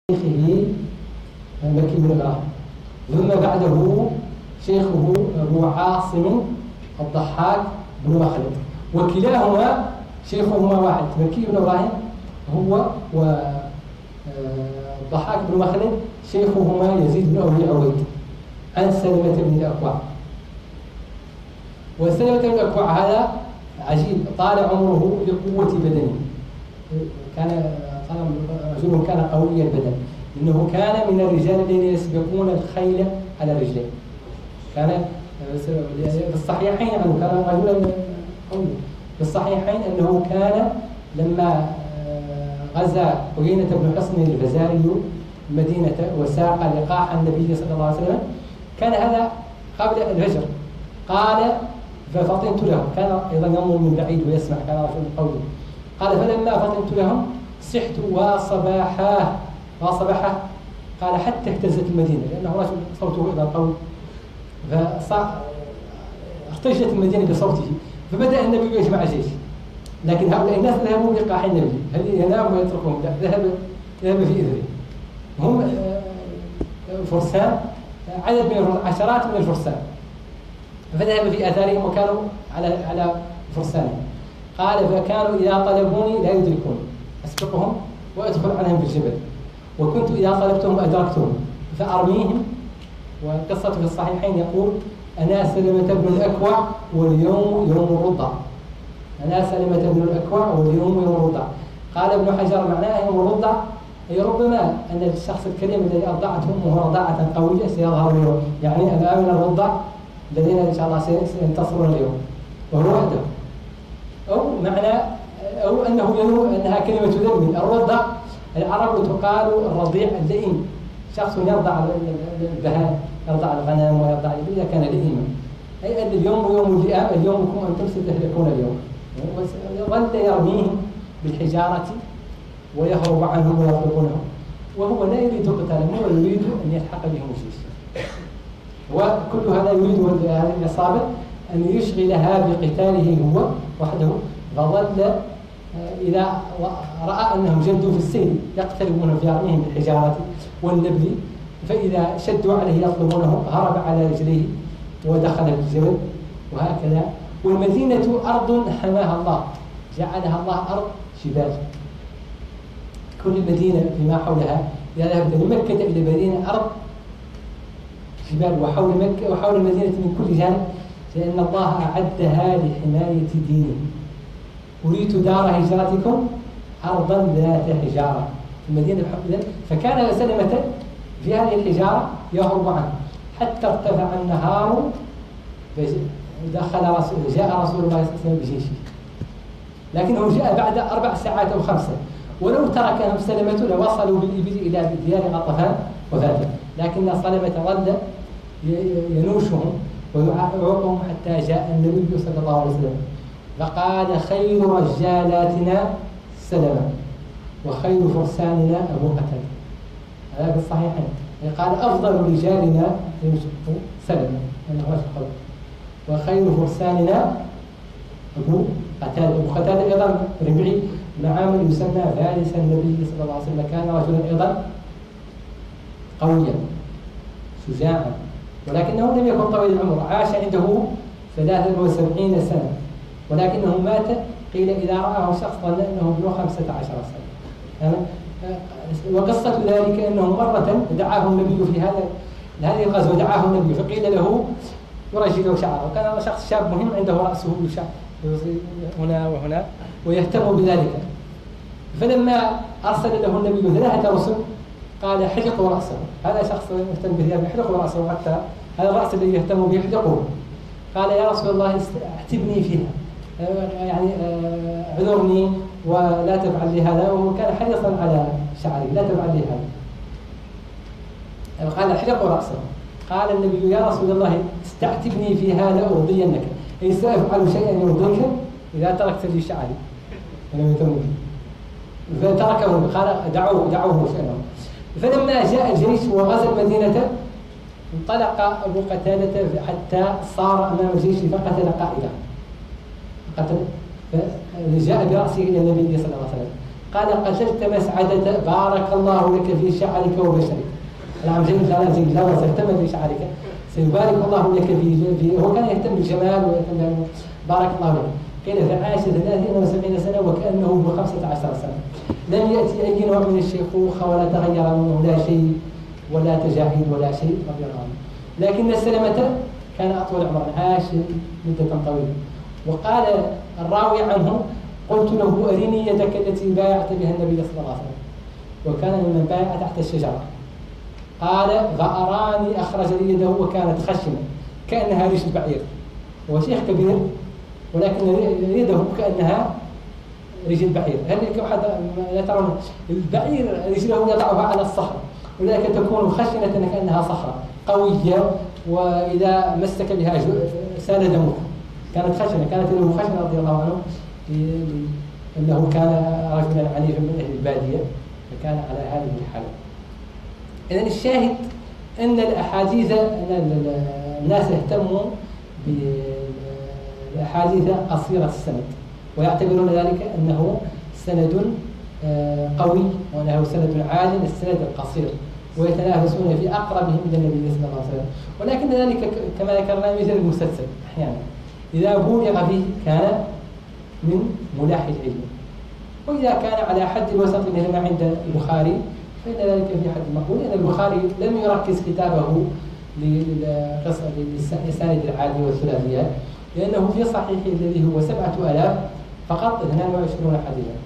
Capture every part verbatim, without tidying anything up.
شيخه مكي بن إبراهيم، ثم بعده شيخه أبو عاصم الضحاك بن مخلد، وكلاهما شيخهما واحد، مكي بن إبراهيم هو والضحاك بن مخلد شيخهما يزيد بن أبي عويد عن سلمة بن الأكوع. وسلمة بن الأكوع هذا عجيب، طال عمره لقوة بدنه، كان رجل كان قوي البدن، إنه كان من الرجال الذين يسبقون الخيل على رجلين. كان في الصحيحين عنه كان رجلا قويا، في الصحيحين أنه كان لما غزا عيينة بن حصن الفزاري المدينة وساق لقاح النبي صلى الله عليه وسلم، كان هذا قبل الهجر، قال ففطنت له، كان أيضا ينظر من بعيد ويسمع، كان رجل قوي، قال فلما فطنت لهم صحت وصباحاه وصباحه، قال حتى اهتزت المدينة، لأنه رجل صوته إذا قوي، فارتجت المدينة بصوته، فبدأ النبي يجمع الجيش، لكن هؤلاء الناس ذهبوا بلقاح النبي، هل ينام ويتركهم؟ لا، ذهب ذهب في إذره، هم فرسان، عدد من عشرات من الفرسان، فذهب في آثارهم وكانوا على على فرسانهم. قال فكانوا إذا طلبوني لا يدركوني، أسبقهم وأدخل عنهم في الجبل، وكنت إذا طلبتهم أدركتهم فأرميهم. والقصة في الصحيحين يقول أنا سلمة بن الأكوع واليوم يوم الرضع، أنا سلمة بن الأكوع واليوم يوم الرضع. قال ابن حجر معناه يوم الرضع أي ربما أن الشخص الكريم الذي أرضعته أمه رضاعة قوية سيظهر اليوم، يعني أنا من الرضع الذين إن شاء الله سينتصرون اليوم وهو وحده، أو معنى أو أنه ينوي أنها كلمة ذم. الرضع العرب تقال الرضيع اللئيم، شخص يرضع البهائم، يرضع الغنم ويرضع إذا كان لئيما، أي أن اليوم يوم اللئام، اليومكم أنتم ستهلكون اليوم. ظل يرميهم بالحجارة ويهرب عنهم ويطلبونهم، وهو لا يريد قتالهم، هو يريد أن يلحق بهم الجيش، وكل هذا يريد هذه العصابة أن يشغلها بقتاله هو وحده. فظل إذا رأى أنهم جدوا في السير يقتربون في يرميهم بالحجارة والنبل، فإذا شدوا عليه يطلبونه هرب على رجليه ودخل في الجبل، وهكذا. والمدينة أرض حماها الله، جعلها الله أرض شبال، كل المدينة فيما حولها إذا ذهبت لمكة إلى مدينة أرض جبال، وحول مكة وحول المدينة من كل جانب، لأن الله أعدها لحماية دينه. أريد دار هجرتكم أرضا ذات حجارة، المدينة بحق، فكان سلمة في هذه الحجارة يهرب عنه حتى ارتفع النهار، دخل رسول جاء رسول الله صلى الله عليه وسلم بجيشه، لكنه جاء بعد أربع ساعات أو خمسة، ولو تركهم سلمة لوصلوا بالإبل إلى ديار غطفان وفاتوا، لكن سلمة ظل ينوشهم ويعوقهم حتى جاء النبي صلى الله عليه وسلم، فقال خير رجالاتنا سلمة وخير فرساننا أبو قتادة، هذا في الصحيحين. قال أفضل رجالنا سلمة وخير فرساننا أبو قتادة. أبو قتادة أيضا ربعي بن عامر يسمى فارس النبي صلى الله عليه وسلم، كان رجلا أيضا قويا شجاعا، ولكنه لم يكن طويل العمر، عاش عنده ثلاثة وسبعين سنة، ولكنه مات قيل إذا رآه شخص ظن أنه ابن خمسة عشر سنة. يعني وقصة ذلك أنه مرة دعاه النبي في هذا هذه الغزوة، دعاه النبي فقيل له يرجل شعره، وكان شخص شاب مهم عنده رأسه يشعر هنا وهنا ويهتم بذلك، فلما أرسل له النبي ثلاثة رسل قال حلقوا رأسه، هذا شخص يهتم بذلك، حلقوا رأسه، حتى هذا الرأس الذي يهتم به حلقوه. قال يا رسول الله اعتبني فيها، يعني عذرني ولا تفعل لي هذا، وهو كان حريصا على شعره، لا تفعل لي هذا. قال احلقوا رأسه، قال النبي يا رسول الله استعتبني في هذا أرضينك، أي سأفعل شيئا يرضيك إذا تركت لي شعري، فتركه، قال دعوه دعوه شأنه. فلما جاء الجيش وغزا المدينة انطلق أبو قتادة حتى صار أمام الجيش فقتل قائده، قتل، فجاء برأسه إلى النبي صلى الله عليه وسلم، قال قتلت مسعدة بارك الله لك في شعرك وبشرك. نعم زين لا زين لا وزرتم في شعرك سيبارك الله لك في في هو كان يهتم بالجمال ويهتم بارك الله لك. قيل فعاش ثلاثين وسبعين سنة وكأنه ابن خمسة عشر سنة. لم يأتي أي نوع من الشيخوخة ولا تغير منه لا شيء ولا تجاعيد ولا شيء رضي الله عنه. لكن السلمة كان أطول عمرا، عاش مدة طويلة. وقال الراوي عنه قلت له أرني يدك التي بايعت بها النبي صلى الله عليه وسلم، وكان ممن بايع تحت الشجرة. قال فأراني أخرج لي يده وكانت خشنة كأنها ريش البعير. هو شيخ كبير ولكن يده كأنها ريش البعير. هل واحد لا ترون البعير رجله يضعها على الصخرة ولكن تكون خشنة كأنها صخرة قوية، وإذا مسك بها سال دمك. كانت خشنة، كانت له خشنة رضي الله عنه لأنه كان رجلا عنيفا من أهل البادية فكان على هذه الحالة. إذن الشاهد أن الأحاديث أن الناس اهتموا بالأحاديث قصيرة السند ويعتبرون ذلك أنه سند قوي وأنه سند عال السند القصير، ويتنافسون في أقربهم إلى النبي صلى الله عليه وسلم. ولكن ذلك كما ذكرنا مثل المسلسل أحيانا إذا بولغ فيه كان من ملاح العلم، وإذا كان على حد الوسط مثل ما عند البخاري فإن ذلك في حد المقبول. لأن البخاري لم يركز كتابه للساند العالي والثلاثيات، لأنه في صحيحه الذي هو سبعة آلاف فقط اثنان وعشرون حديثا.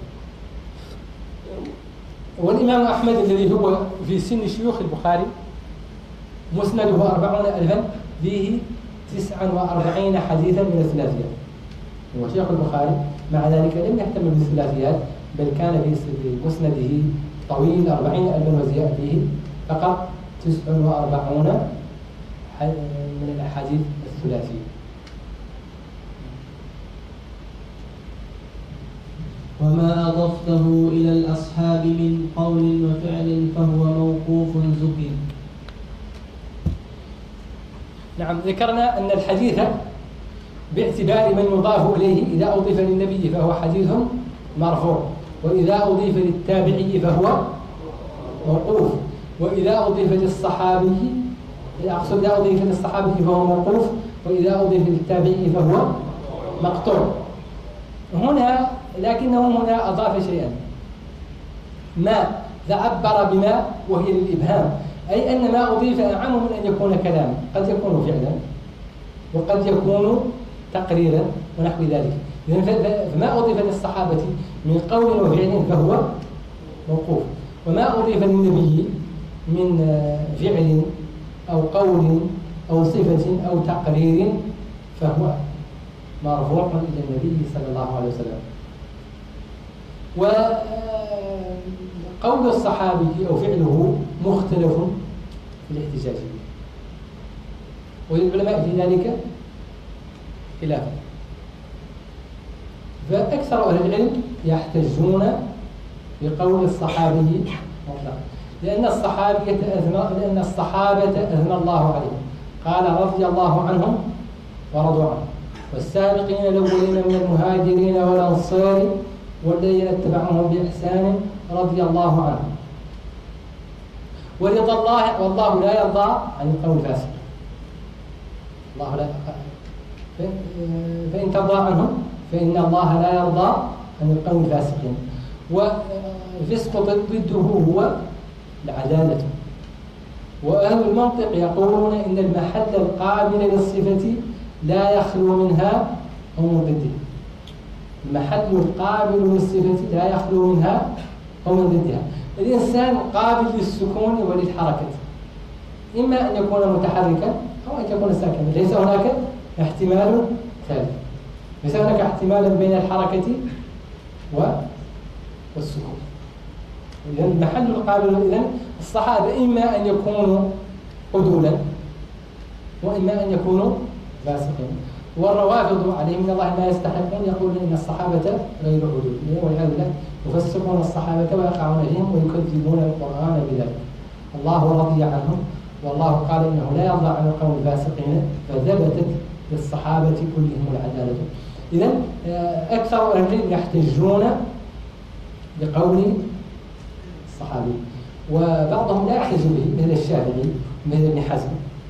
والإمام أحمد الذي هو في سن شيوخ البخاري مسنده أربعون ألفا فيه تسعة وأربعين حديثا من الثلاثيات. هو شيخ البخاري مع ذلك لم يهتم بالثلاثيات، بل كان في مسنده طويل أربعين ألفا وزيادة فيه فقط تسعة وأربعون من الأحاديث الثلاثية. وما أضفته إلى الأصحاب من قول وفعل فهو موقوف زكي. نعم، ذكرنا أن الحديث باعتبار من يضاف إليه إذا أضيف للنبي فهو حديث مرفوع، وإذا أضيف للتابعي فهو موقوف، وإذا أضيف للصحابي أقصد إذا أضيف للصحابي فهو موقوف، وإذا أضيف للتابعي فهو مقطوع. هنا لكنه هنا أضاف شيئا ما تعبر بما وهي للإبهام، أي أن ما أضيف أعم من أن يكون كلاما، قد يكون فعلا وقد يكون تقريرا ونحو ذلك. فما أضيف للصحابة من قول وفعل فهو موقوف، وما أضيف للنبي من فعل أو قول أو صفة أو تقرير فهو مرفوع إلى النبي صلى الله عليه وسلم. وقول الصحابي أو فعله مختلف في الاحتجاج به، وللعلماء في ذلك خلافا. فأكثر أهل العلم يحتجون بقول الصحابي مطلقا، لأن الصحابة أثنى لأن الصحابة أثنى الله عليهم، قال رضي الله عنهم ورضوا عنه والسابقين الأولين من المهاجرين والأنصار والذين اتبعوهم بإحسان رضي الله عنهم. ورضا الله والله لا يرضى عن القول الفاسق. الله لا فإن ترضى عنهم فإن الله لا يرضى عن القوم الفاسقين. والفسق ضده هو العدالة. وأهل المنطق يقولون إن المحل القابل للصفة لا يخلو منها أو من ضدها. المحل القابل للصفة لا يخلو منها أو من ضدها. الإنسان قابل للسكون وللحركة، إما أن يكون متحركا أو أن يكون ساكنا، ليس هناك احتمال ثالث، ليس هناك احتمال بين الحركة والسكون. إذن المحل القابل، إذن الصحابة إما أن يكونوا عدولا وإما أن يكونوا فاسقين. والروافض عليهم من الله ما يستحقون يقولون إن الصحابة غير عدول، والعياذ بالله يفسقون الصحابة ويقعون فيهم ويكذبون القرآن بذلك. الله رضي عنهم والله قال إنه لا يرضى عن القوم الفاسقين، فثبتت للصحابة كلهم العدالة. إذن أكثر أهل العلم يحتجون بقول الصحابي، وبعضهم لا يحتج به مثل الشافعي مثل ابن حزم.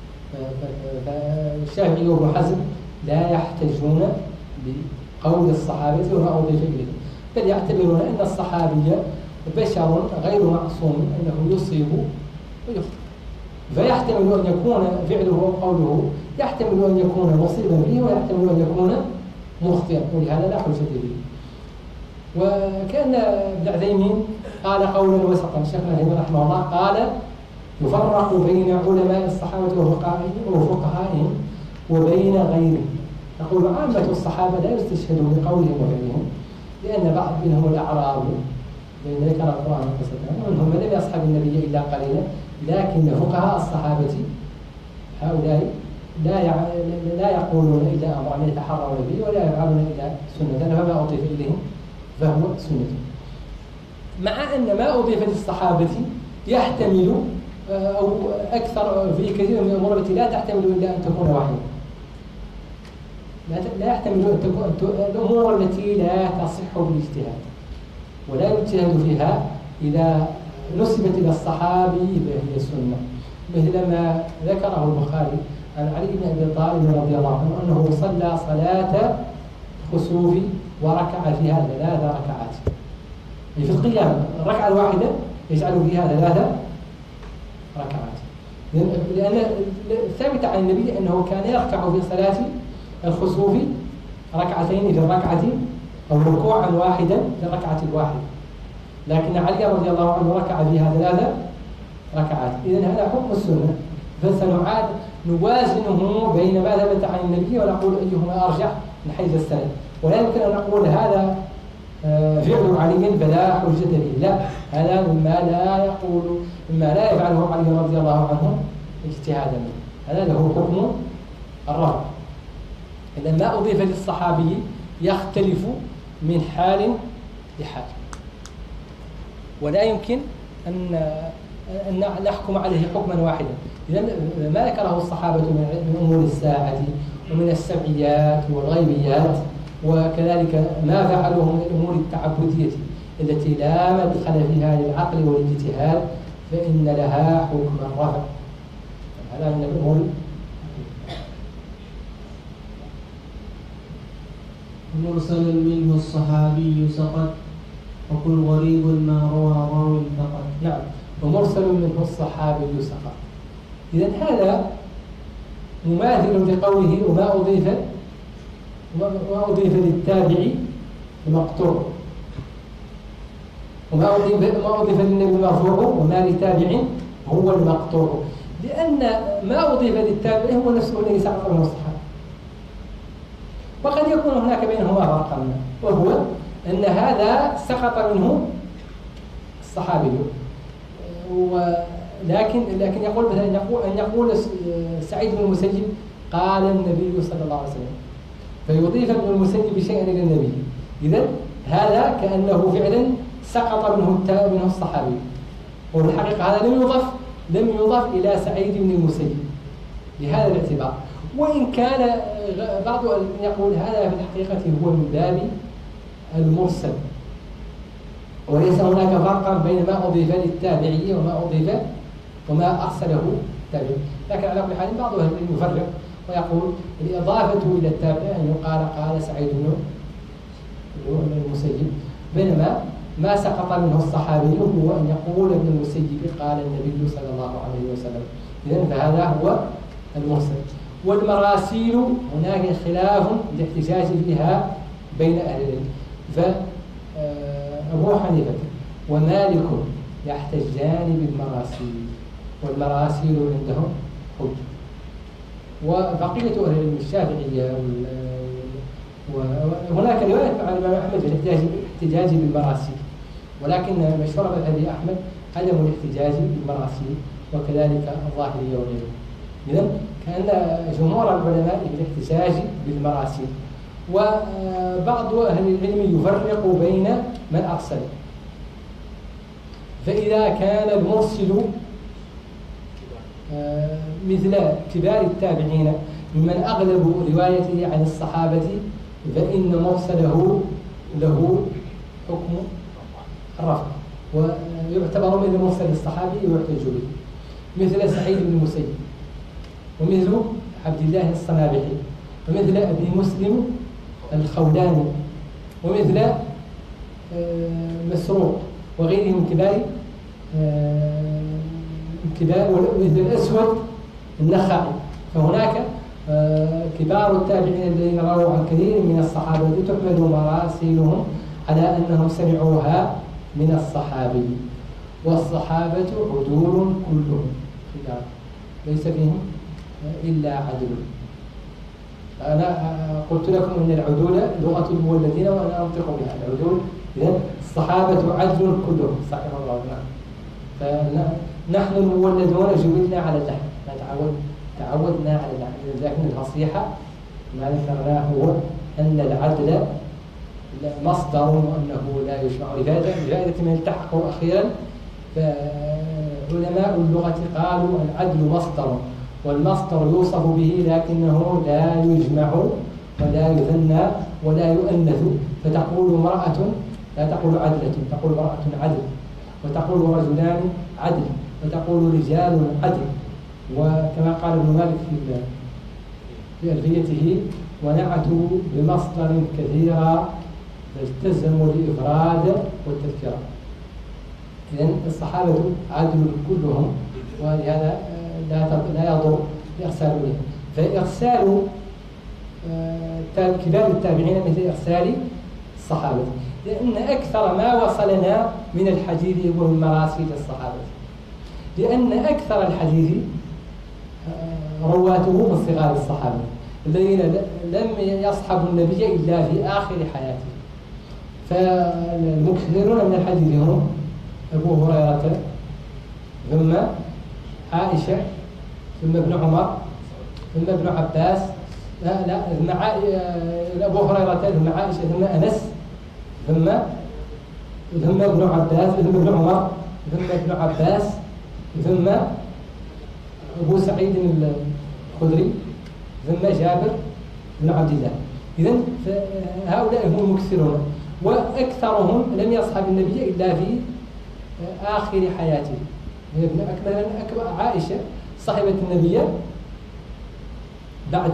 فالشافعي وابن حزم لا يحتجون بقول الصحابة وما أضيف إليه، بل يعتبرون أن الصحابي بشر غير معصوم، أنه يصيب ويخطئ، فيحتمل أن يكون فعله وقوله يحتمل أن يكون مصيبا فيه ويحتمل أن يكون مخطئا، ولهذا لا حجة به. وكأن ابن عثيمين قال قولا وسطا، شيخنا رحمه الله قال يفرق بين علماء الصحابة وفقهائهم وبين غيرهم. يقول عامة الصحابة لا يستشهدون بقولهم وفعلهم، لأن بعض منهم الأعراب لأن ذكر القرآن قصتهم ومنهم من لم يصحب النبي إلا قليلا، لكن فقهاء الصحابة هؤلاء لا لا يقولون إلا أمرا يتحرون به ولا يفعلون إلا سنة، فما أضيف إليهم فهو سنة. مع أن ما أضيف للصحابة يحتمل أو أكثر في كثير من الأمور التي لا تحتمل إلا أن تكون وحيا، لا يحتمل أن تكون الأمور التي لا تصح بالاجتهاد ولا يجتهد فيها إذا نسبت إلى الصحابي فهي سنة، مثل ما ذكره البخاري عن علي بن أبي طالب رضي الله عنه أنه صلى صلاة خسوف وركع فيها ثلاث ركعات، في القيام الركعة الواحدة يجعل فيها ثلاث ركعات، لأن ثابت عن النبي أنه كان يركع في صلاة الخسوف ركعتين في الركعة أو ركوعا واحدا في الركعة الواحدة، لكن علي رضي الله عنه ركع فيها ثلاث ركعات. إذن هذا حكم السنة، فسنعاد نوازنه بين ما ثبت عن النبي ونقول أيهما أرجح من حيث السند، ولا يمكن أن نقول هذا فعل علي فلا حجة به، لا، هذا مما لا يقول مما لا يفعله علي رضي الله عنه اجتهادا منه، هذا له حكم الرفع. إذا ما أضيف للصحابي يختلف من حال لحال، ولا يمكن أن أن نحكم عليه حكما واحدا. إذا ما ذكره الصحابة من أمور الساعة ومن السمعيات والغيبيات، وكذلك ما فعلوه من الأمور التعبدية التي لا مدخل فيها للعقل والاجتهاد، فإن لها حكم الرفع. هذا من الأمور. مرسل منه الصحابي سقط، وكل غريب ما روى راوي فقط. نعم، ومرسل منه الصحابي سقط. إذن هذا مماثل لقوله وما أضيف وما أضيف للتابع مقطوع، وما أضيف ما أضيف للنبي مرفوع، وما لتابع هو المقطوع، لأن ما أضيف للتابع هو نفسه الذي سقط منه الصحابي. وقد يكون هناك بينهما فرقا، وهو أن هذا سقط منه الصحابي، ولكن لكن يقول مثلا أن يقول أن يقول سعيد بن المسيب قال النبي صلى الله عليه وسلم، فيضيف ابن المسيب شيئا إلى النبي، إذن هذا كأنه فعلا سقط منه منه الصحابي، والحقيقة هذا لم يضاف لم يضاف إلى سعيد بن المسيب بهذا الاعتبار. وإن كان بعض يقول هذا في الحقيقة هو من باب المرسل، وليس هناك فرقا بين ما أضيف للتابعية وما أضيف وما أرسله التابعي، لكن على كل حال بعض أهل العلم يفرق ويقول الإضافة إلى التابع أن يقال قال سعيد بن المسيب، بينما ما سقط منه الصحابي هو أن يقول ابن المسيب قال النبي صلى الله عليه وسلم. إذن فهذا هو المرسل. والمراسيل هناك خلاف الاحتجاج فيها بين أهل العلم، فأبو حنيفة ومالك يحتجان بالمراسيل، والمراسيل عندهم حجة. وبقية أهل العلم الشافعية وهناك رواية عن الإمام أحمد في الاحتجاج بالمراسيل، ولكن مشهور مذهب أحمد عدم الاحتجاج بالمراسيل، وكذلك الظاهرية وغيرهم. إذن كأن جمهور العلماء بالاحتجاج بالمراسيل، وبعض أهل العلم يفرق بين من أرسل، فإذا كان المرسل مثل كبار التابعين ممن أغلب روايته عن الصحابة، فإن مرسله له حكم الرفع، ويعتبر من المرسل الصحابي ويحتج به، مثل سعيد بن المسيب، ومثل عبد الله الصنابحي، ومثل أبي مسلم الخولاني، ومثل مسروق وغيرهم من كبار كبار، ومثل الأسود النخعي. فهناك كبار التابعين الذين رووا عن كثير من الصحابة تحمد مراسيلهم على أنهم سمعوها من الصحابي، والصحابة عدول كلهم ليس فيهم إلا عدل. أنا قلت لكم أن العدول لغة المولدين وأنا أنطق بها العدول، إذن الصحابة عدل كلهم صحيح الله. نعم، فنحن المولدون جبلنا على اللحم، نتعود تعودنا على اللحم، لكن الفصيحة ما ذكرناه هو أن العدل مصدر وأنه لا يشرع. لهذا لفائدة من التحقق أخيرا، فعلماء اللغة قالوا العدل مصدر، والمصدر يوصف به لكنه لا يجمع ولا يثنى ولا يؤنث. فتقول امرأة لا تقول عدلة، تقول امرأة عدل، وتقول رجلان عدل، وتقول رجال عدل. وكما قال ابن مالك في في ألفيته: ونعتوا بمصدر كثيرا فالتزموا الإفراد والتذكرة. إذن الصحابة عدل كلهم، ولهذا لا يضر إرسال إليهم. فإرسال كبار التابعين مثل إرسال الصحابة، لأن أكثر ما وصلنا من الحديث هو من مراسيل الصحابة، لأن أكثر الحديث رواته من صغار الصحابة الذين لم يصحبوا النبي إلا في آخر حياته. فالمكثرون من الحديث هم أبو هريرة، ثم عائشة، ثم ابن عمر، ثم ابن عباس، لا لا ثم أبو هريرة، ثم عائشة، ثم أنس، ثم ثم ابن عباس، ثم ابن عمر، ثم ابن عباس، ثم أبو سعيد الخدري، ثم جابر بن عبد الله. إذن هؤلاء هم المكثرون، وأكثرهم لم يصحب النبي إلا في آخر حياته. مثلا عائشة صحبت النبي بعد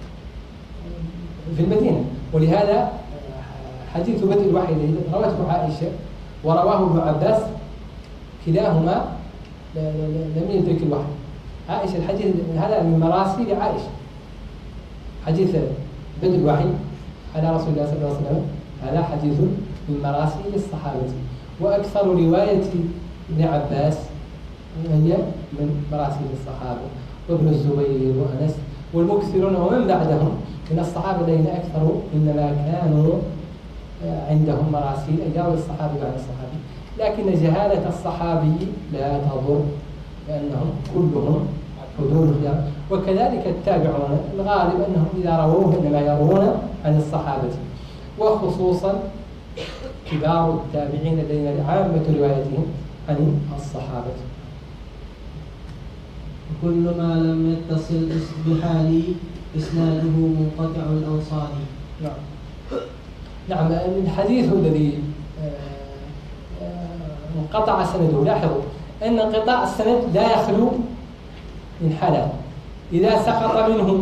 في المدينة، ولهذا حديث بدء الوحي الذي روته عائشة ورواه ابن عباس كلاهما لم يدرك الوحي. عائشة الحديث هذا من مراسيل عائشة، حديث بدء الوحي على رسول الله صلى الله عليه وسلم، هذا حديث من مراسيل الصحابة. وأكثر رواية ابن عباس هي من مراسيل الصحابة، وابن الزبير وأنس والمكثرون ومن بعدهم من الصحابة الذين أكثروا إنما كانوا عندهم مراسيل أيام الصحابة بعد الصحابي. لكن جهالة الصحابي لا تضر، لأنهم كلهم حضور خيار. وكذلك التابعون الغالب أنهم إذا رووه إنما يروون عن الصحابة، وخصوصا كبار التابعين الذين عامة روايتهم عن الصحابة. كل ما لم يتصل بحال إسناده منقطع الأوصال. نعم نعم الحديث الذي انقطع سنده، لاحظوا أن انقطاع السند لا يخلو من حالات. إذا سقط منه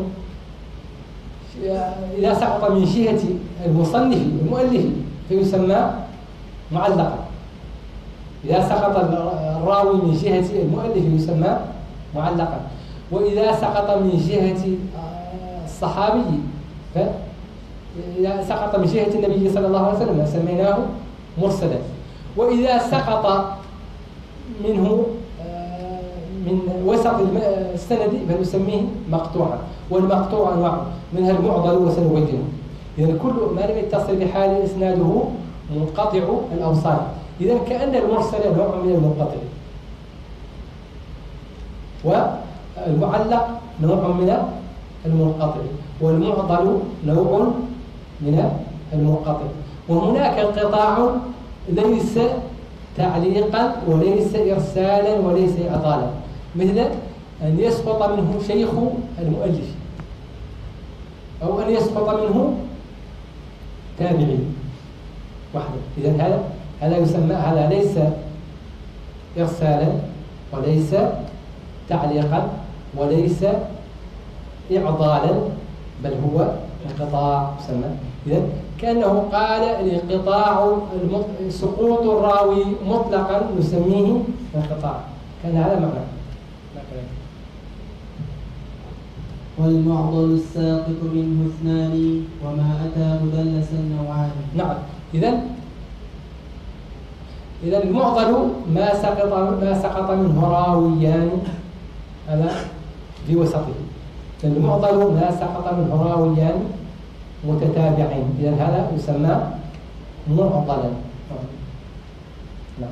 إذا سقط من جهة المصنف المؤلف فيسمى معلقا، إذا سقط الراوي من جهة المؤلف يسمى معلقا، وإذا سقط من جهة الصحابي فإذا سقط من جهة النبي صلى الله عليه وسلم سميناه مرسلا، وإذا سقط منه من وسط السند فنسميه مقطوعا. والمقطوع أنواع منها المعضل وسنبينه. إذا كل ما لم يتصل بحال إسناده منقطع الأوصال. إذا كأن المرسل نوع من المنقطع، والمعلق نوع من المنقطع، والمعضل نوع من المنقطع. وهناك انقطاع ليس تعليقا وليس إرسالا وليس إعطالا، مثل أن يسقط منه شيخ المؤلف، أو أن يسقط منه تابعي وحده. إذن هذا هذا يسمى، هذا ليس إرسالا وليس تعليقا وليس إعضالا، بل هو انقطاع يسمى. إذن كأنه قال الانقطاع سقوط الراوي مطلقا نسميه انقطاع، كان هذا معنى. والمعضل الساقط منه اثنان وما أتى مدلسا نوعان. نعم. إذن إذن المعضل ما سقط ما سقط منه راويان، هذا في وسطه. المعضل ما سقط منه راويان متتابعين، إذن هذا يسمى معضلا. نعم.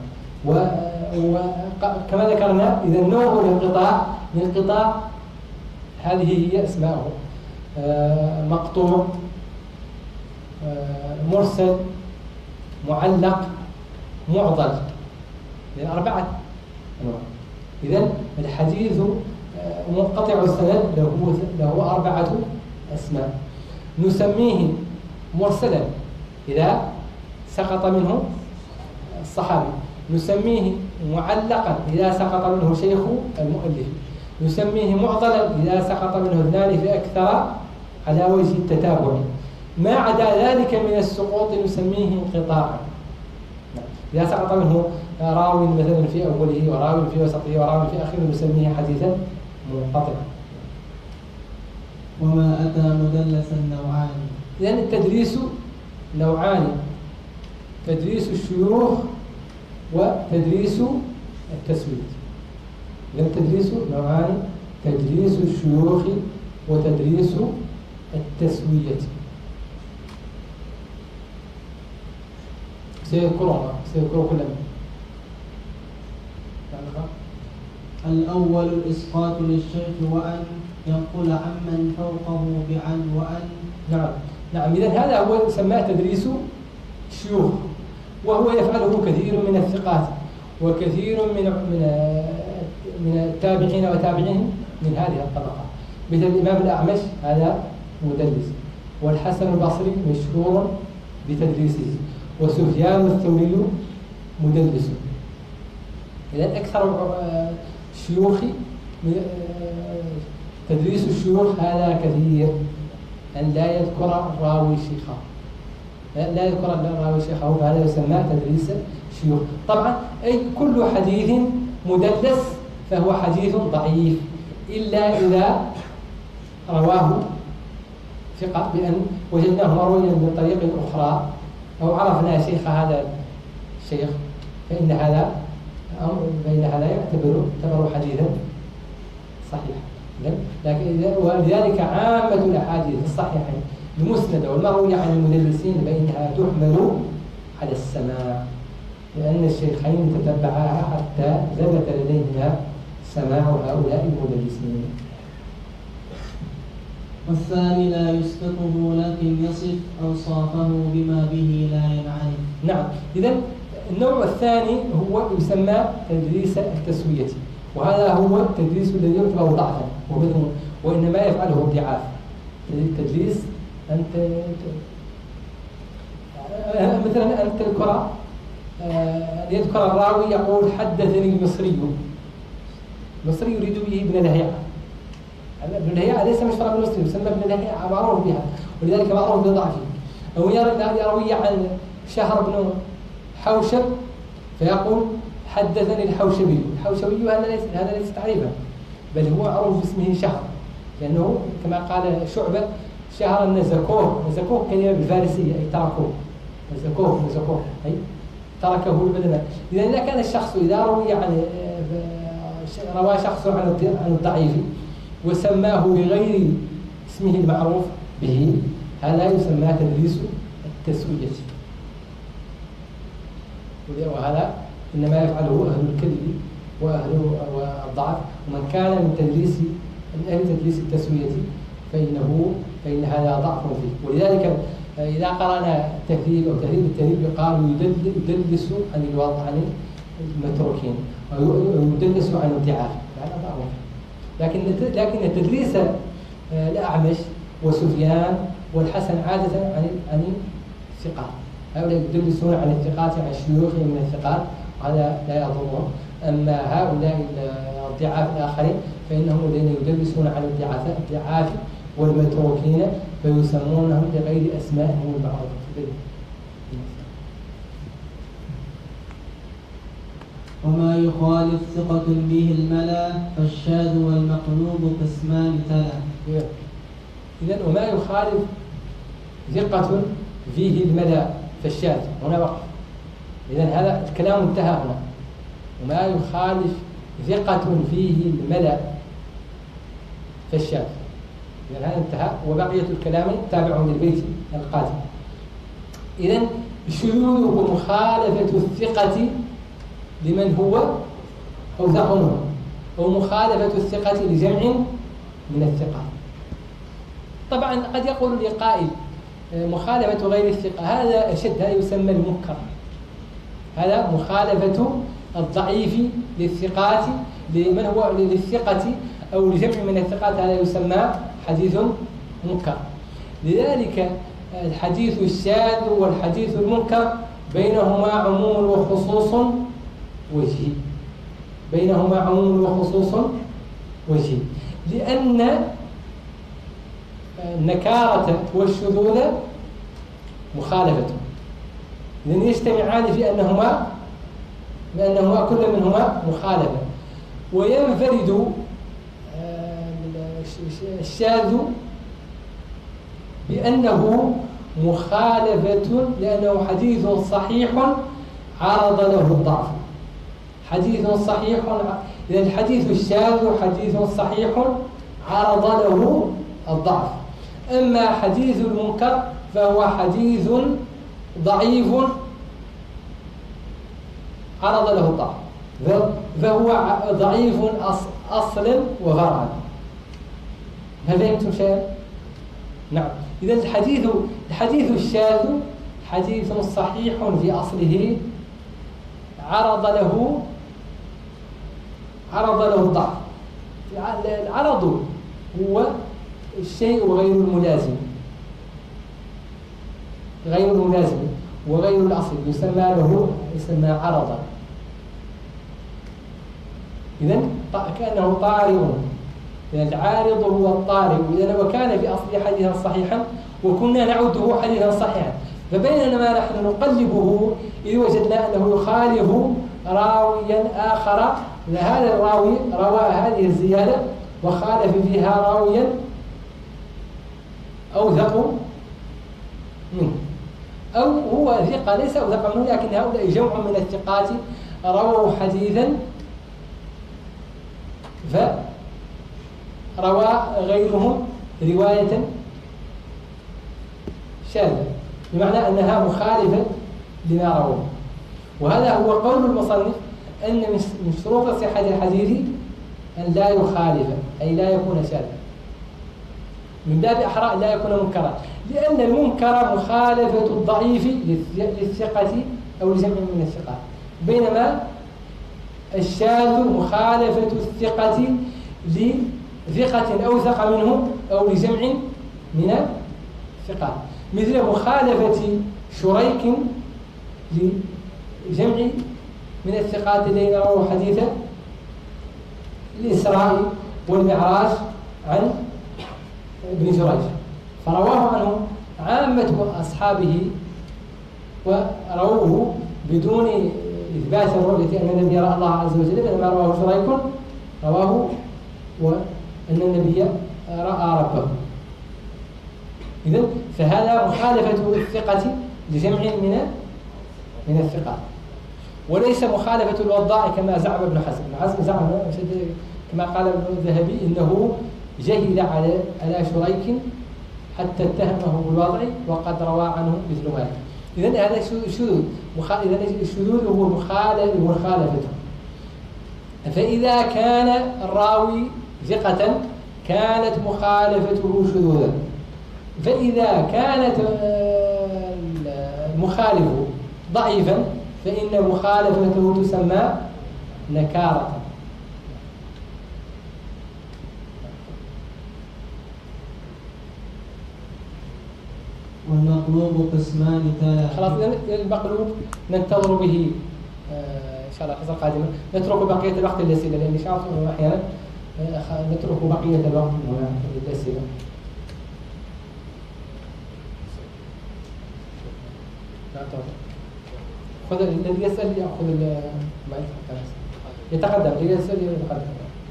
وكما ذكرنا إذا نوع الانقطاع الانقطاع هذه هي أسماءه: آه مقطوع، آه مرسل، معلق، معضل، يعني أربعة أنواع. إذن الحديث آه منقطع السند له له أربعة أسماء. نسميه مرسلا إذا سقط منه الصحابي، نسميه معلقا إذا سقط منه شيخ المؤلف، نسميه معضلا إذا سقط منه اثنان فأكثر على وجه التتابع. ما عدا ذلك من السقوط نسميه انقطاعا، إذا سقط منه راوي مثلا في أوله وراوي في وسطه وراوي في آخره نسميه حديثا منقطعا. وما أتى مدلسا نوعان. إذن التدريس نوعان: تدريس الشيوخ وتدريس التسويد. إذن التدريس نوعان: تدريس الشيوخ وتدريس التسوية. سيذكرها سيذكر كل من. الأول الإسقاط للشيخ وأن ينقل عمن فوقه بعن وأن. نعم نعم. إذن هذا هو سماه تدريس الشيوخ، وهو يفعله كثير من الثقات وكثير من من من التابعين وتابعين من هذه الطبقة، مثل الإمام الأعمش هذا مدلس، والحسن البصري مشهور بتدريسه، وسفيان الثوري مدلس. إذن أكثر الشيوخ تدريس الشيوخ هذا كثير، أن لا يذكر راوي شيخه لا يذكر الراوي شيخه، فهذا يسمى تدريس الشيوخ. طبعا أي كل حديث مدلس فهو حديث ضعيف، إلا إذا رواه ثقة بأن وجدناه مرويا من طريق أخرى أو عرفنا شيخ هذا الشيخ، فإن هذا فإن هذا يعتبر يعتبر حديثا صحيحا. لكن ولذلك عامة الأحاديث الصحيحة المسندة والمروية عن المدلسين فإنها تحمل على السماع، لأن الشيخين تتبعاها حتى ثبت لديهما سماع هؤلاء المدلسين. والثاني لا يسقطه لكن يصف أوصافه بما به لا ينعرف. نعم. إذن النوع الثاني هو يسمى تدريس التسوية، وهذا هو التدريس الذي يعتبر ضعفا وإنما يفعله الضعاف. التدريس أنت مثلا أن تذكر يذكر الراوي يقول حدثني المصري، المصري يريد به ابن لهيعة. ابن لهيعة ليس مشهورا بالمسلم، يسمى ابن لهيعة معروف بها ولذلك معروف بضعفه. أو يروي عن شهر بن حوشب فيقول حدثني الحوشبي، الحوشبي هذا ليس هذا ليس تعريفا، بل هو معروف باسمه شهر، لأنه كما قال شعبة شهر النزكوه، نزكوه كلمة بالفارسية أي تركوه، نزكوه نزكوه أي تركه البدن. إذا إذا كان الشخص إذا روي عن روى شخص عن الضعيف وسماه بغير اسمه المعروف به، هذا يسمى تدريس التسوية، وهذا إنما يفعله أهل الكذب وأهل الضعف. ومن كان من تدريس من أهل تدريس التسوية فإنه فإن هذا ضعف فيه. ولذلك إذا قرأنا التهذيب أو تهذيب التهذيب قالوا يدلس عن الوضع عن المتروكين أو يدلس عن الضعاف، هذا ضعف. لكن لكن التدريس الأعمش وسفيان والحسن عادة عن عن الثقات، هؤلاء يدلسون عن الثقات عن شيوخهم من الثقات، وهذا لا يضرهم. أما هؤلاء الضعاف الآخرين فإنهم الذين يدلسون عن الضعاف والمتروكين فيسمونهم بغير أسمائهم المعروفة. وما يخالف ثقة به الملا فالشاذ والمقلوب قسمان تلا. إذن وما يخالف ثقة فيه الملا فالشاذ، هنا وقف. إذن هذا الكلام انتهى هنا. وما يخالف ثقة فيه الملا فالشاذ، إذن هذا انتهى، وبقية الكلام تابع للبيت القادم. إذن شذوذ ومخالفة الثقة لمن هو أوثق منه، أو مخالفة الثقة لجمع من الثقات. طبعا قد يقول لي قائل مخالفة غير الثقة هذا أشد، هذا يسمى المنكر، هذا مخالفة الضعيف للثقات لمن هو للثقة أو لجمع من الثقات، هذا يسمى حديث منكر. لذلك الحديث الشاذ والحديث المنكر بينهما عموم وخصوص وجهي، بينهما عموم وخصوص وجهي، لأن النكارة والشذوذ مخالفة، لأن يجتمعان في أنهما بأنهما كل منهما مخالفة، وينفرد الشاذ بأنه مخالفة لأنه حديث صحيح عرض له الضعف. حديث صحيح، إذا الحديث الشاذ حديث صحيح عرض له الضعف. أما حديث المنكر فهو حديث ضعيف عرض له الضعف، فهو ضعيف أصلا وفرعا. هل فهمتم شيئا؟ نعم. إذا الحديث الحديث الشاذ حديث صحيح في أصله عرض له عرض له الضعف. العرض هو الشيء غير الملازم، غير الملازم وغير الأصل، يسمى له يسمى عرضا. إذن كأنه طارئ، العارض هو الطارئ. إذن وكان في أصل حديثا صحيحا وكنا نعده حديثا صحيحا، فبينما نحن نقلبه إذ وجدنا أنه يخالف راويا آخر، هذا الراوي روى هذه الزيادة وخالف فيها راويا أوثق منه، أو هو ثقة ليس أوثق منه، لكن هؤلاء جمع من الثقات رووا حديثا فروى غيرهم رواية شاذة، بمعنى أنها مخالفة لما رواه. وهذا هو قول المصنف أن من شروط صحة الحديث أن لا يخالف، أي لا يكون شاذا، من باب أحرى لا يكون منكرا، لأن المنكر مخالفة الضعيف للثقة أو لجمع من الثقات، بينما الشاذ مخالفة الثقة لثقة أوثق منه أو لجمع من الثقات، مثل مخالفة شريك لجمع من الثقات الذين رووا حديث الإسراء والمعراج عن ابن جريج، فرواه عنه عامة أصحابه ورووه بدون إثبات الرؤية أن النبي رأى الله عز وجل، بينما رواه شريك رواه وأن النبي رأى ربه. إذن فهذا مخالفة الثقة لجمع من من الثقات، وليس مخالفة الوضاع كما زعم ابن حزم. ابن حزم زعم كما قال ابن الذهبي إنه جهل على على شريك حتى اتهمه بالوضع وقد روى عنه مثل ذلك. إذن هذا شذوذ، إذن الشذوذ هو مخالفته. فإذا كان الراوي ثقة كانت مخالفته شذوذا، فإذا كانت المخالف ضعيفا فإن مخالفته تسمى نكارة. والمقلوب قسمان تلا. خلاص المقلوب ننتظر به آه إن شاء الله الحصة القادمة. نترك بقية الوقت للأسئلة لأن شاء الله أحيانا آه نترك بقية الوقت للأسئلة. خذ الذي يسأل يأخذ ما يتقدم، الذي يسأل يتقدم.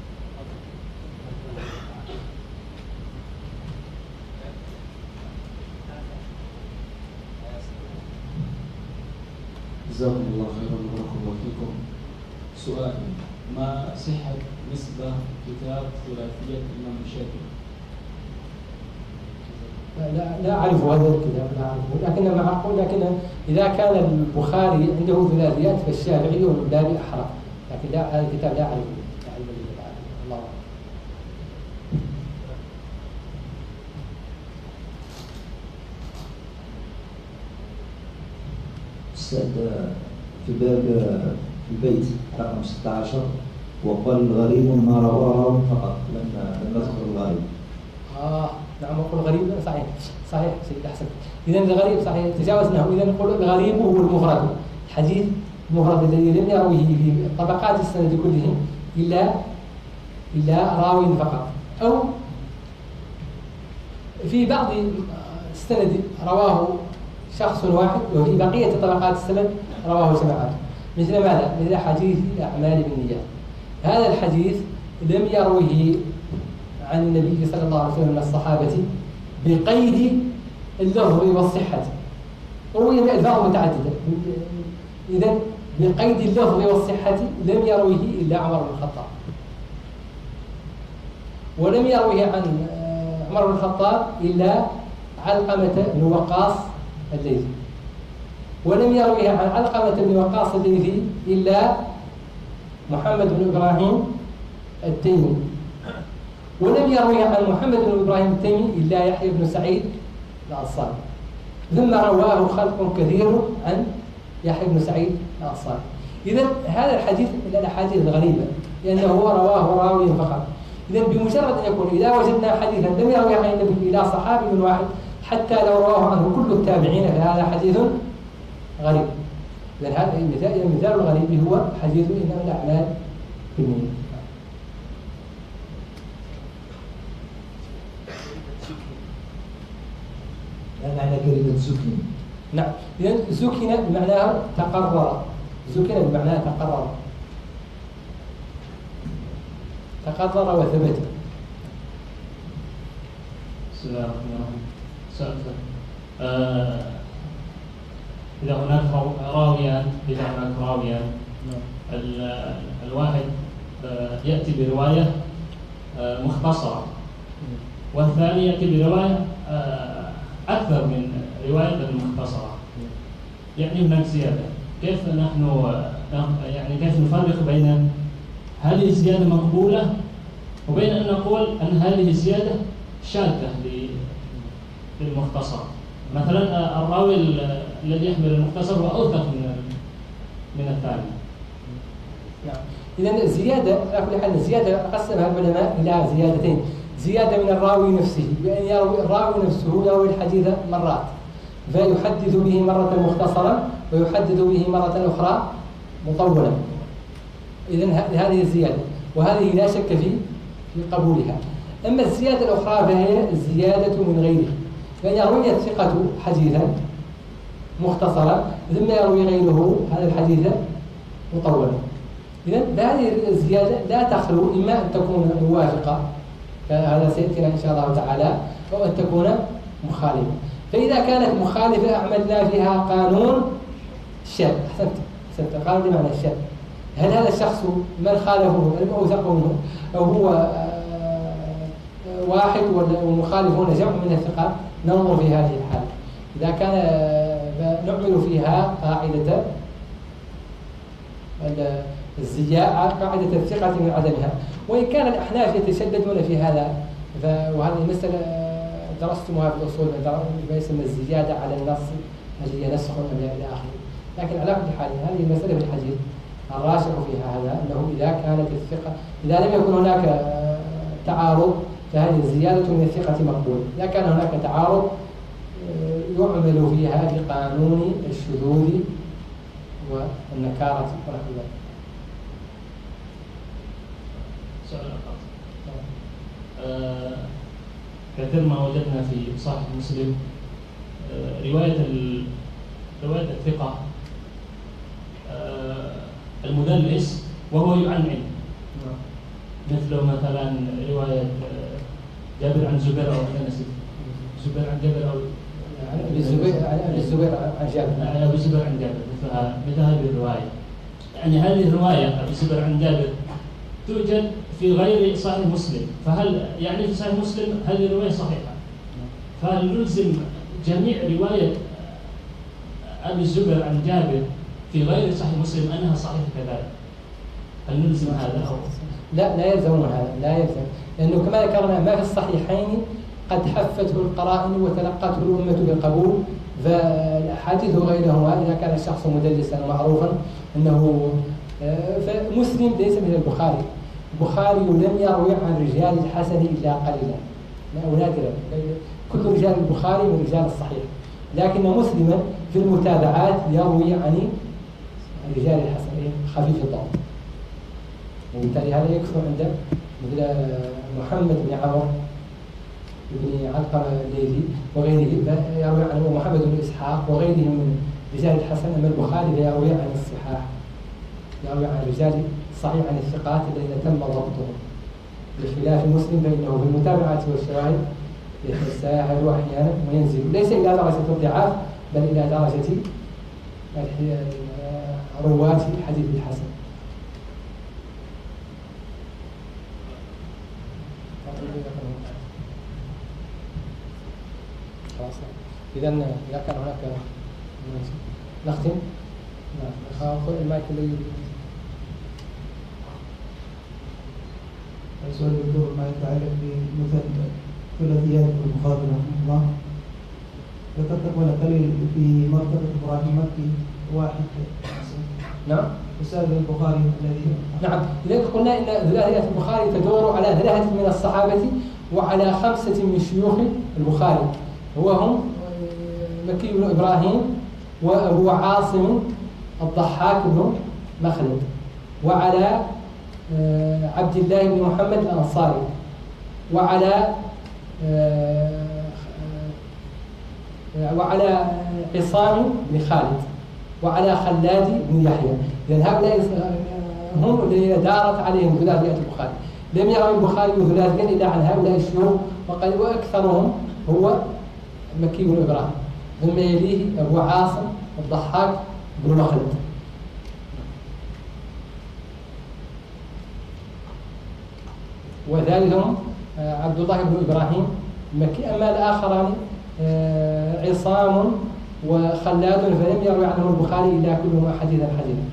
جزاكم الله خيرا وبارك الله فيكم. سؤال: ما صحة نسبة كتاب ثلاثية الإمام الشافعي؟ لا لا أعرف هذا الكتاب، لا أعرفه، لكن معقول. لكن إذا كان البخاري عنده ثلاثيات فالشافعي من باب أحرى، لكن لا هذا الكتاب لا أعرفه. الله أعلم. أستاذ، في باب في البيت رقم ستة عشر وقال الغريب ما رواه راو فقط، لم لم نذكر الغريب. آه نعم، نقول غريب صحيح صحيح سيد أحسن. إذا الغريب صحيح تجاوزناه. إذا نقول الغريب هو المفرد، الحديث المفرد الذي لم يرويه في طبقات السند كلهم إلا إلا راوي فقط، أو في بعض السند رواه شخص واحد وفي بقية طبقات السند رواه جماعات. مثل ماذا؟ مثل حديث الأعمال بالنيات. هذا الحديث لم يروه عن النبي صلى الله عليه وسلم من الصحابة بقيد اللفظ والصحة، روي بألفاظ متعددة. إذن بقيد اللفظ والصحة لم يروه إلا عمر بن الخطاب، ولم يروه عن عمر بن الخطاب إلا علقمة بن وقاص الليثي، ولم يروه عن علقمة بن وقاص الليثي إلا محمد بن إبراهيم التيمي، ولم يروي عن محمد بن إبراهيم التيمي إلا يحيى بن سعيد الأنصاري، ثم رواه خلق كثير عن يحيى بن سعيد الأنصاري. إذن هذا الحديث من الأحاديث الغريبة لأنه رواه راوي فقط. إذن بمجرد أن يكون إذا وجدنا حديثا لم يروي عن النبي إلى صحابي واحد حتى لو رواه عنه كل التابعين فهذا حديث غريب. إذن هذا المثال المثال الغريب هو حديث إنما الأعمال بالنيات. ما معنى كلمة سكن؟ نعم، إذن سكن بمعناه تقرر، سكن بمعناه تقرر تقرر وثبت. بسم الله الرحمن الرحيم. سؤال: آه إذا هناك راويان إذا هناك راويان الواحد آه يأتي برواية آه مختصرة والثاني يأتي برواية آه أكثر من رواية المختصرة، يعني هناك زيادة، كيف نحن يعني كيف نفرق بين هذه الزيادة مقبولة وبين أن نقول أن هذه الزيادة شاذة للمختصر؟ مثلا الراوي الذي يحمل المختصر هو أوثق من من الثاني. نعم، إذا الزيادة على كل حال الزيادة قسمها العلماء إلى زيادتين: زيادة من الراوي نفسه بأن يروي الراوي نفسه يروي الحديث مرات فيحدث به مرة مختصرا ويحدث به مرة أخرى مطولا. إذن هذه الزيادة، وهذه لا شك في في قبولها. أما الزيادة الأخرى فهي الزيادة من غيره، فإن يروي الثقة حديثا مختصرا ثم يروي غيره هذا الحديث مطولا. إذن هذه الزيادة لا تخلو إما أن تكون موافقة، هذا سيأتينا إن شاء الله تعالى، أو أن تكون مخالفة. فإذا كانت مخالفة أعملنا فيها قانون الشاذ. أحسنت أحسنت القانون بمعنى الشاذ. هل هذا الشخص من خالفه لم أوثق منه أو هو واحد والمخالفون جمع من الثقات؟ ننظر في هذه الحالة. إذا كان نعمل فيها قاعدة الزياء، قاعدة الثقة من عدمها، وإن كان الأحناف يتشددون في هذا، وهذه المسألة درستموها في الأصول ما يسمى الزيادة على النص هل هي نسخ أم لا إلى آخره. لكن على كل حال هذه المسألة في الحديث الراشع فيها هذا أنه إذا كانت الثقة إذا لم يكن هناك تعارض فهذه الزيادة من الثقة مقبولة. إذا كان هناك تعارض يعمل فيها بقانون الشذوذ والنكارة ونحو ذلك. سؤال آخر. آه كثير ما وجدنا في صحيح مسلم آه رواية رواية الثقة آه المدلس وهو يعنعن، مثل مثلا رواية جابر عن زبير أو عن أنس، زبير عن جابر أو أبي الزبير عن الزبير عن جابر، أبي الزبير عن جابر، مثل مثل هذه الرواية. يعني هذه الرواية أبي الزبير عن جابر توجد في غير صحيح مسلم، فهل يعني في صحيح مسلم هذه الرواية صحيحة؟ فهل نلزم جميع رواية أبي الزبير عن جابر في غير صحيح مسلم أنها صحيحة كذلك؟ هل نلزم هذا أو لا؟ لا يلزمون هذا، لا يلزم، لأنه كما ذكرنا ما في الصحيحين قد حفته القرائن وتلقته الأمة بالقبول، فالأحاديث غيرهما إذا كان الشخص مدلسا معروفا أنه فمسلم ليس من البخاري. البخاري لم يروي عن رجال الحسن إلا قليلا أو نادرا، كل رجال البخاري من رجال الصحيح، لكن مسلما في المتابعات يروي عن رجال الحسن خفيف الضبط، وبالتالي هذا يكثر عند مثل محمد بن عمرو بن علقمة الليثي وغيره يروي عنه، محمد بن إسحاق وغيرهم من رجال الحسن. أما البخاري يروي عن الصحاح، يروي عن رجال صحيح عن الثقات الذين تم ضبطهم، بخلاف مسلم فإنه في المتابعات والشواهد يتساهل أحيانا وينزل، ليس إلى درجة الضعاف بل إلى درجة رواة الحديث الحسن. إذا إذا كان هناك نختم. نعم، خذ المايك اللي سؤال الدكتور ما يتعلق بمثل ثلاثيات البخاري رحمه الله. ذكرت قبل قليل في مرتبة إبراهيم مكي واحد. نعم. أستاذ البخاري الذي نعم، لذلك قلنا إن ثلاثيات البخاري تدور على ثلاثة من الصحابة وعلى خمسة من شيوخ البخاري، وهم مكي بن إبراهيم وأبو عاصم الضحاك بن مخلد، وعلى عبد الله بن محمد الأنصاري، وعلى وعلى عصام بن خالد، وعلى خلاد بن يحيى. إذن هؤلاء هم الذين دارت عليهم ثلاثيات البخاري. لم يروي البخاري ثلاثيا إلا عن هؤلاء الشيوخ، وأكثرهم هو مكي بن إبراهيم، ثم يليه أبو عاصم الضحاك بن مخلد. وثالثهم عبد الله بن إبراهيم مكي. أما الآخران عصام وخلاد فلم يروي عنهم البخاري إلا كلهم حديثا حديثا.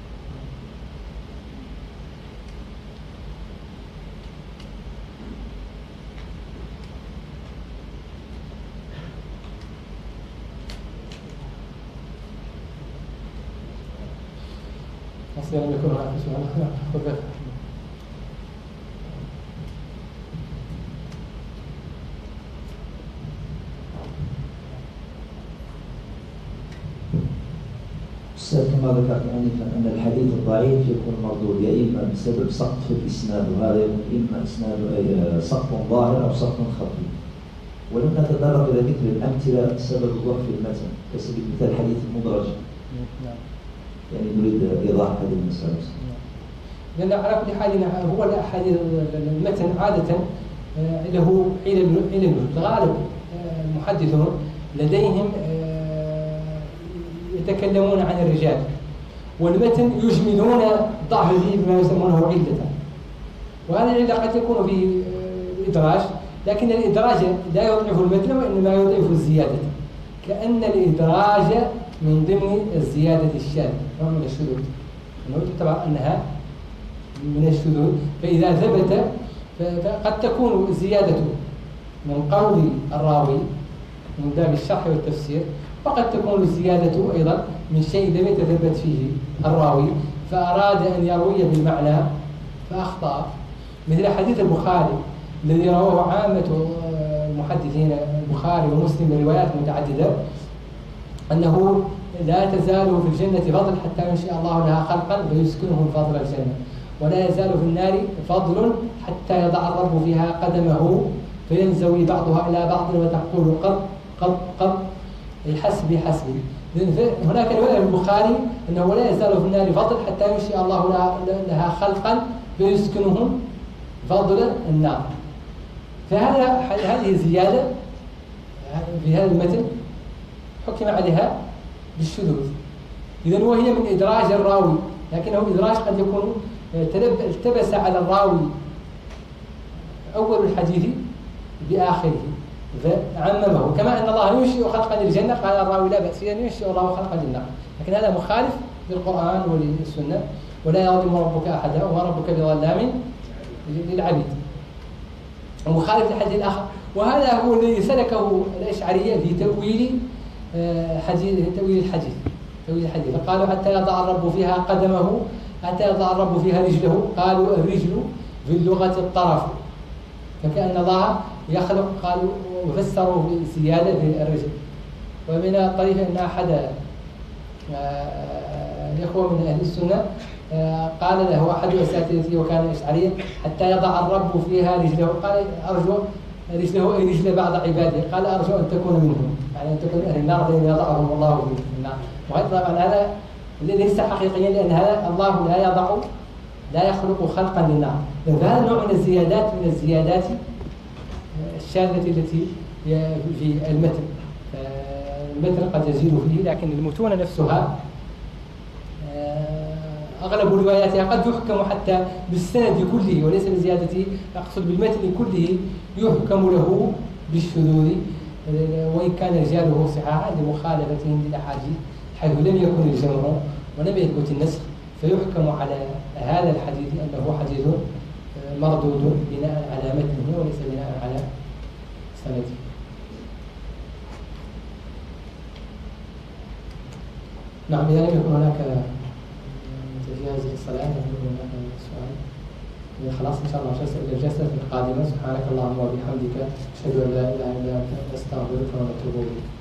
أصلا لم يكن هناك سؤال. أستاذ كما ذكرت آنفا أن الحديث الضعيف يكون مردود، يا إما بسبب سقط في الإسناد، وهذا يكون إما إسناد سقط ظاهر أو سقط خفي. ولم نتطرق إلى ذكر الأمثلة سبب الضعف في المتن، كسبب مثال حديث المدرج. يعني نريد إيضاح هذه المسألة. لأن على كل حال هو الأحاديث المتن عادة له علل علل الغالب المحدثون لديهم يتكلمون عن الرجال، والمتن يجملون ضعف فيه بما يسمونه علة، وهذه العلة قد تكون في الإدراج، لكن الإدراج لا يضعف المتن وإنما يضعف الزيادة، كأن الإدراج من ضمن الزيادة الشاذة نوع من الشذوذ، أنه تعتبر أنها من الشذوذ. فإذا ثبت فقد تكون الزيادة من قول الراوي من باب الشرح والتفسير، وقد تكون الزيادة أيضا من شيء لم يتثبت فيه الراوي فأراد أن يروي بالمعنى فأخطأ، مثل حديث البخاري الذي رواه عامة المحدثين البخاري ومسلم بروايات متعددة أنه لا تزال في الجنة فضل حتى ينشئ الله لها خلقا فيسكنهم فضل الجنة، ولا يزال في النار فضل حتى يضع الرب فيها قدمه فينزوي بعضها إلى بعض وتقول قط قط قط حسبي حسبي. هناك رواية في البخاري أنه لا يزال في النار فضل حتى ينشئ الله لها خلقا فيسكنهم فضل النار. فهذا هذه زيادة في هذا المتن حكم عليها بالشذوذ. إذن وهي من إدراج الراوي، لكنه إدراج قد يكون التبس على الراوي أول الحديث بآخره فعممه، كما أن الله ينشئ خلقا للجنة قال الراوي لا بأس أن ينشئ الله خلقا للنار، لكن هذا مخالف للقرآن وللسنة. ولا يظلم ربك أحدا وما ربك بظلام للعبيد، ومخالف للحديث الآخر. وهذا هو الذي سلكه الأشعرية في تأويل حديث تأويل الحديث تأويل الحديث فقالوا حتى يضع الرب فيها قدمه، حتى يضع الرب فيها رجله، قالوا الرجل في اللغة الطرف، فكأن الله يخلق، قالوا وفسروا بزيادة في الرجل. ومن الطريف أن أحد الإخوة من أهل السنة قال له أحد أساتذته وكان أشعريا حتى يضع الرب فيها رجله، قال أرجو رجله أي رجل بعض عباده، قال أرجو أن تكون منهم، يعني أن تكون أهل النار الذين يضعهم الله في النار. وهذا طبعا هذا ليس حقيقيا، لأن هذا الله لا يضع لا يخلق خلقا للنار. فهذا نوع من الزيادات من الزيادات الشاذة التي في المتن. المتن قد يزيد فيه، لكن المتون نفسها أغلب رواياتها قد يحكم حتى بالسند كله وليس بزيادته، أقصد بالمتن كله يحكم له بالشذوذ وإن كان رجاله صحاحا لمخالفتهم للأحاديث، حيث لم يكن الجمع ولم يثبت النسخ، فيحكم على هذا الحديث أنه حديث مردود بناء على متنه وليس بناء على سنده. نعم، إذا لم يكن هناك تجهيز للصلاة يكون هناك سؤال. خلاص إن شاء الله إلى الجلسة القادمة. سبحانك اللهم وبحمدك أشهد أن لا إله إلا أنت أستغفرك ونتوب إليك.